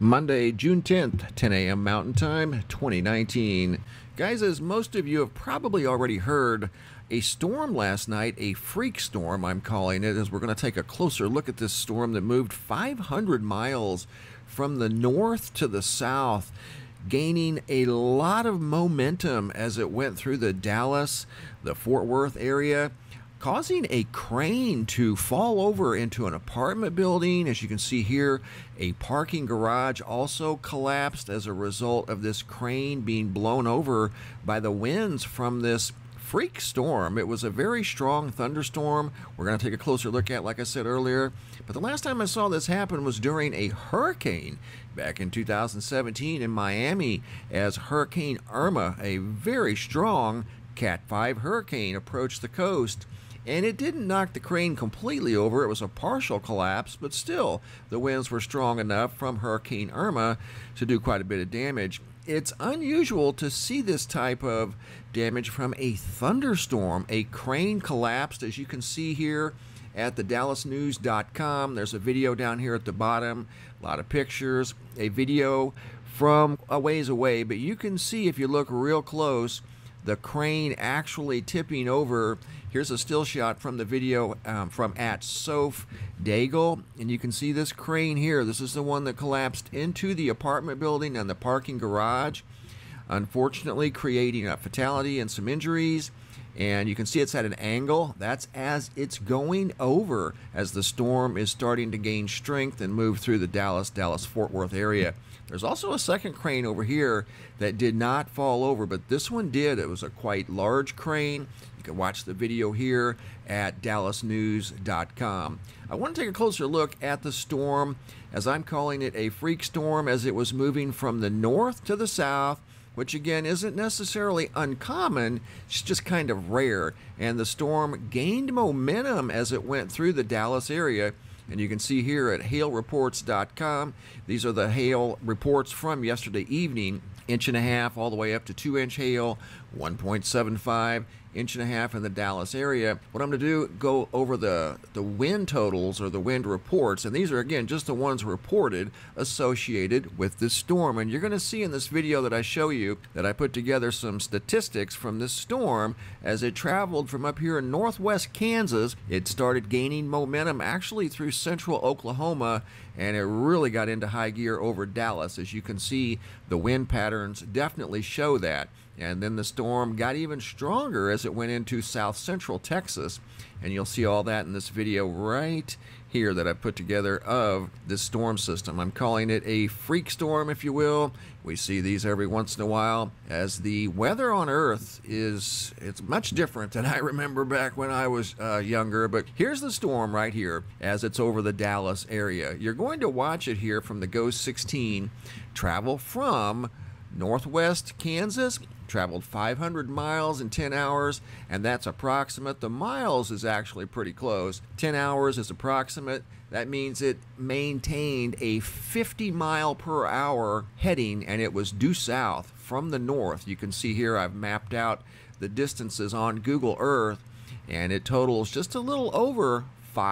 Monday, June 10th, 10 a.m. Mountain Time, 2019. Guys, as most of you have probably already heard, a storm last night, a freak storm I'm calling it, as we're going to take a closer look at this storm that moved 500 miles from the north to the south, gaining a lot of momentum as it went through the Dallas, the Fort Worth area, causing a crane to fall over into an apartment building. As you can see here, a parking garage also collapsed as a result of this crane being blown over by the winds from this freak storm. It was a very strong thunderstorm we're going to take a closer look at, like I said earlier. But the last time I saw this happen was during a hurricane back in 2017 in Miami, as Hurricane Irma, a very strong Cat 5 hurricane, approached the coast. And it didn't knock the crane completely over. It was a partial collapse, but still, the winds were strong enough from Hurricane Irma to do quite a bit of damage. It's unusual to see this type of damage from a thunderstorm. A crane collapsed, as you can see here at the dallasnews.com. There's a video down here at the bottom, a lot of pictures, a video from a ways away, but you can see if you look real close, the crane actually tipping over. Here's a still shot from the video from @SophDaigle, and you can see this crane here. This is the one that collapsed into the apartment building and the parking garage, unfortunately creating a fatality and some injuries. And you can see it's at an angle. That's as it's going over, as the storm is starting to gain strength and move through the Dallas-Fort Worth area. There's also a second crane over here that did not fall over, but this one did. It was a quite large crane. You can watch the video here at dallasnews.com. I want to take a closer look at the storm, as I'm calling it a freak storm, as it was moving from the north to the south, which again isn't necessarily uncommon, it's just kind of rare. And the storm gained momentum as it went through the Dallas area. And you can see here at hailreports.com, these are the hail reports from yesterday evening. 1.5 all the way up to 2-inch hail, 1.75 1.5 in the Dallas area. What I'm going to do, go over the wind totals or the wind reports, and these are again just the ones reported associated with this storm. And you're going to see in this video that I show you that I put together some statistics from this storm as it traveled from up here in northwest Kansas. It started gaining momentum actually through central Oklahoma, and it really got into high gear over Dallas. As you can see, the wind patterns definitely show that. And then the storm got even stronger as it went into south central Texas. And you'll see all that in this video right here that I put together of this storm system. I'm calling it a freak storm, if you will. We see these every once in a while, as the weather on Earth it's much different than I remember back when I was younger. But here's the storm right here as it's over the Dallas area. You're going to watch it here from the Ghost 16 travel from northwest Kansas, traveled 500 miles in 10 hours, and that's approximate. The miles is actually pretty close. 10 hours is approximate. That means it maintained a 50 mile per hour heading, and it was due south from the north. You can see here I've mapped out the distances on Google Earth, and it totals just a little over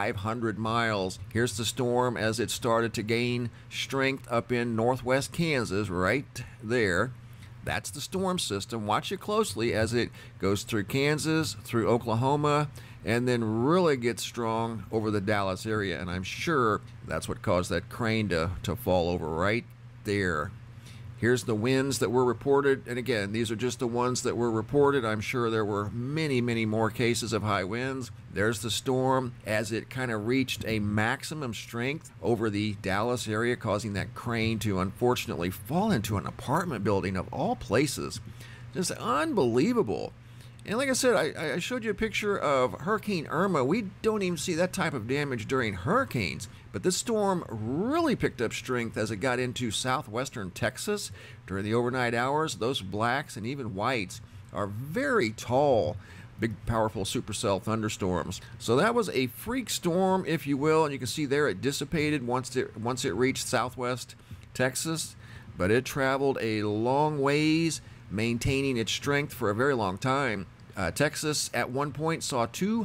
500 miles. Here's the storm as it started to gain strength up in northwest Kansas, right there. That's the storm system. Watch it closely as it goes through Kansas, through Oklahoma, and then really gets strong over the Dallas area. And I'm sure that's what caused that crane to fall over right there. Here's the winds that were reported, and again, these are just the ones that were reported. I'm sure there were many, many more cases of high winds. There's the storm as it kind of reached a maximum strength over the Dallas area, causing that crane to unfortunately fall into an apartment building of all places. Just unbelievable. And like I said, I showed you a picture of Hurricane Irma. We don't even see that type of damage during hurricanes. But this storm really picked up strength as it got into southwestern Texas during the overnight hours. Those blacks and even whites are very tall, big, powerful supercell thunderstorms. So that was a freak storm, if you will. And you can see there it dissipated once it reached southwest Texas. But it traveled a long ways, maintaining its strength for a very long time. Texas at one point saw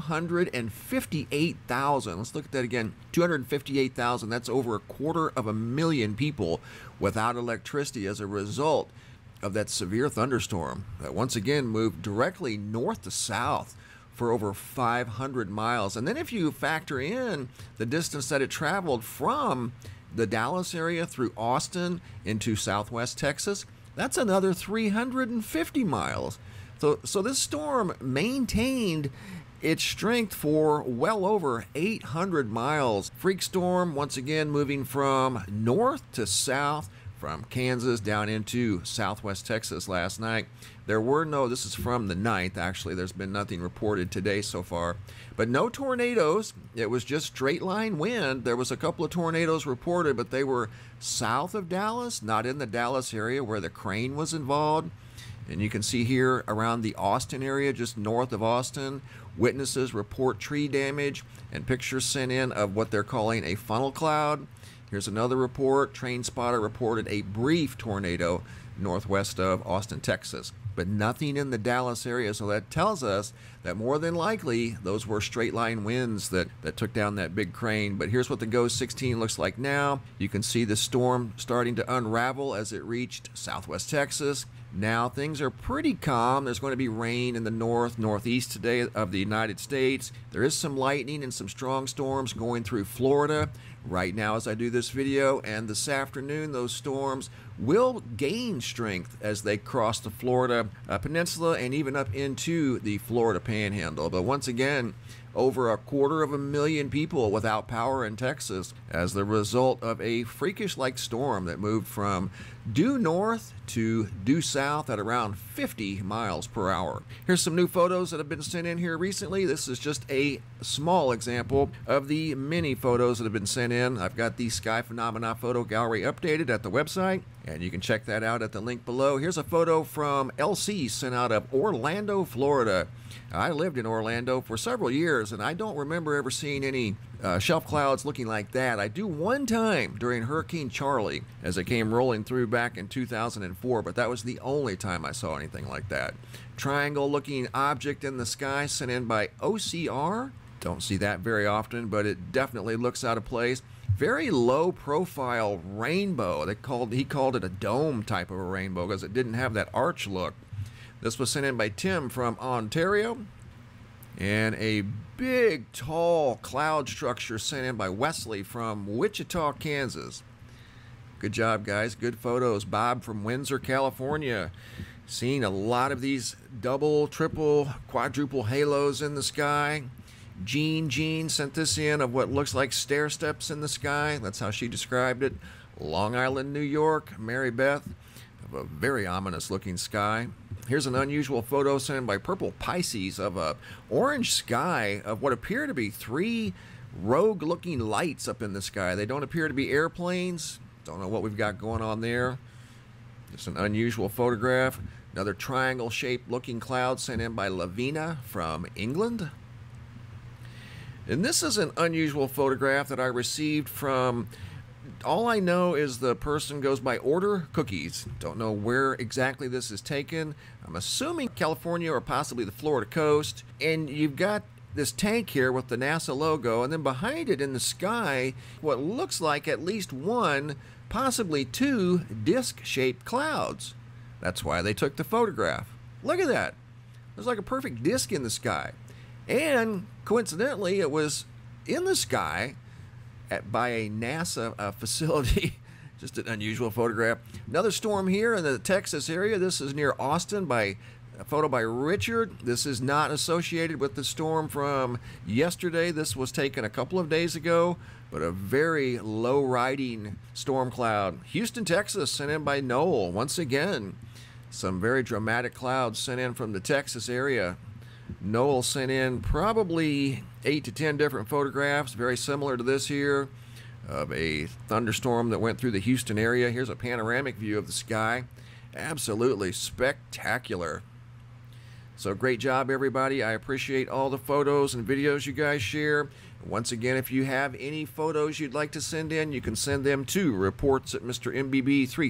258,000. Let's look at that again. 258,000. That's over 250,000 people without electricity as a result of that severe thunderstorm that once again moved directly north to south for over 500 miles. And then if you factor in the distance that it traveled from the Dallas area through Austin into southwest Texas, that's another 350 miles. So this storm maintained its strength for well over 800 miles. Freak storm, once again, moving from north to south, from Kansas down into southwest Texas last night. There were no, this is from the 9th, actually. There's been nothing reported today so far. But no tornadoes. It was just straight line wind. There was a couple of tornadoes reported, but they were south of Dallas, not in the Dallas area where the crane was involved. And you can see here around the Austin area, just north of Austin, witnesses report tree damage and pictures sent in of what they're calling a funnel cloud. Here's another report. Train spotter reported a brief tornado northwest of Austin, Texas, but nothing in the Dallas area. So that tells us that more than likely those were straight line winds that took down that big crane. But here's what the GOES 16 looks like now. You can see the storm starting to unravel as it reached southwest Texas. Now things are pretty calm. There's going to be rain in the northeast today of the United States. There is some lightning and some strong storms going through Florida right now as I do this video, and this afternoon those storms will gain strength as they cross the Florida peninsula and even up into the Florida panhandle. But once again, over 250,000 people without power in Texas as the result of a freakish-like storm that moved from due north to due south at around 50 miles per hour. Here's some new photos that have been sent in here recently. This is just a small example of the many photos that have been sent in. I've got the Sky Phenomena photo gallery updated at the website, and you can check that out at the link below. Here's a photo from LC sent out of Orlando, Florida. I lived in Orlando for several years, and I don't remember ever seeing any shelf clouds looking like that. I do one time during Hurricane Charlie as it came rolling through back in 2004, but that was the only time I saw anything like that. Triangle-looking object in the sky sent in by OCR. Don't see that very often, but it definitely looks out of place. Very low-profile rainbow. He called it a dome type of a rainbow because it didn't have that arch look. This was sent in by Tim from Ontario. And a big, tall cloud structure sent in by Wesley from Wichita, Kansas. Good job, guys. Good photos. Bob from Windsor, California. Seeing a lot of these double, triple, quadruple halos in the sky. Jean sent this in of what looks like stair steps in the sky. That's how she described it. Long Island, New York. Mary Beth, of a very ominous looking sky. Here's an unusual photo sent in by Purple Pisces of a orange sky of what appear to be 3 rogue-looking lights up in the sky. They don't appear to be airplanes. Don't know what we've got going on there. Just an unusual photograph. Another triangle-shaped looking cloud sent in by Lavina from England. And this is an unusual photograph that I received from, all I know is the person goes by Order Cookies. Don't know where exactly this is taken. I'm assuming California or possibly the Florida coast. And you've got this tank here with the NASA logo, and then behind it in the sky, what looks like at least 1, possibly 2 disc-shaped clouds. That's why they took the photograph. Look at that. There's like a perfect disc in the sky. And coincidentally, it was in the sky by a NASA facility. Just an unusual photograph. Another storm here in the Texas area. This is near Austin by a photo by Richard. This is not associated with the storm from yesterday. This was taken a couple of days ago, but a very low riding storm cloud. Houston, Texas, sent in by Noel. Once again, some very dramatic clouds sent in from the Texas area. Noel sent in probably 8 to 10 different photographs, very similar to this here, of a thunderstorm that went through the Houston area. Here's a panoramic view of the sky. Absolutely spectacular. So great job, everybody. I appreciate all the photos and videos you guys share. Once again, if you have any photos you'd like to send in, you can send them to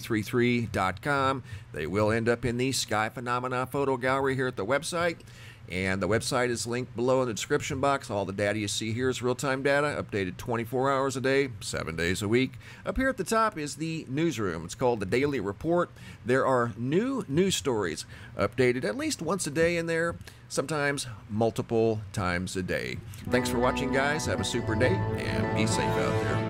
reports@mrmbb333.com. They will end up in the Sky Phenomena photo gallery here at the website. And the website is linked below in the description box. All the data you see here is real-time data, updated 24 hours a day, 7 days a week. Up here at the top is the newsroom. It's called the Daily Report. There are new news stories updated at least once a day in there, sometimes multiple times a day. Thanks for watching, guys. Have a super day, and be safe out there.